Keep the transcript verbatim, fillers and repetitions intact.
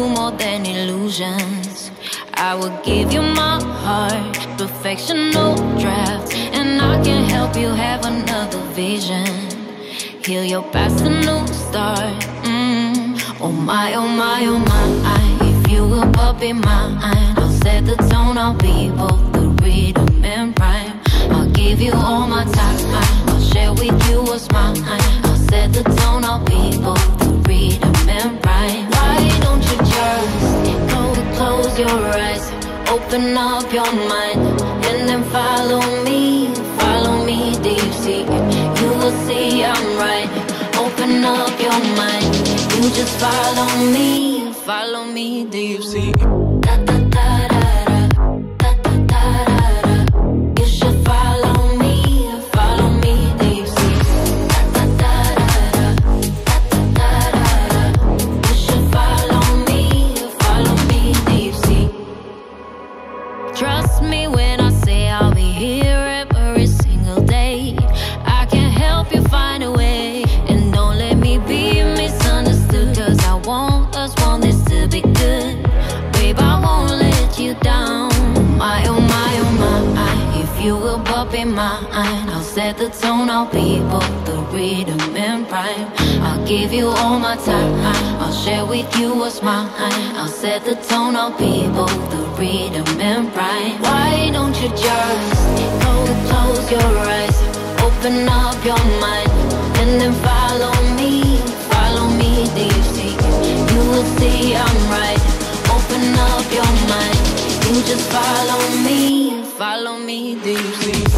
you more than illusions. I will give you my heart, perfection, no draft, and I can help you have another vision. Heal your past, a new start. Mm. Oh my, oh my, oh my. If you will but be mine, I'll set the tone. I'll be both the rhythm and rhyme. I'll give you all my time. I'll share with you what's mine. I'll set the tone. I'll be both the rhythm and rhyme. Why don't you just close, close your eyes, open up your mind, and then follow me, follow me deep sea. You will see I'm right. Open up your mind. You just follow me, follow me deep sea. Da da da da da, da da da da. You should follow me, follow me deep sea. Da da da da da, da da da da. You should follow me, follow me deep sea. Trust me when I say I'll be here every single day. I can help you find a way, and don't let me be misunderstood. Cause I want us, want this to be good. Babe, I won't let you down. Oh my, oh my, oh my. If you will but be mine, I'll set the tone. I'll be both the rhythm and rhyme. I'll give you all my time. I'll share with you what's mine. I'll set the tone. I'll be both the rhythm and rhyme. Why don't you just close, close your eyes, open up your mind, and then follow me, follow me deep sea. You will see I'm right. Open up your mind. You just follow me, follow me deep sea.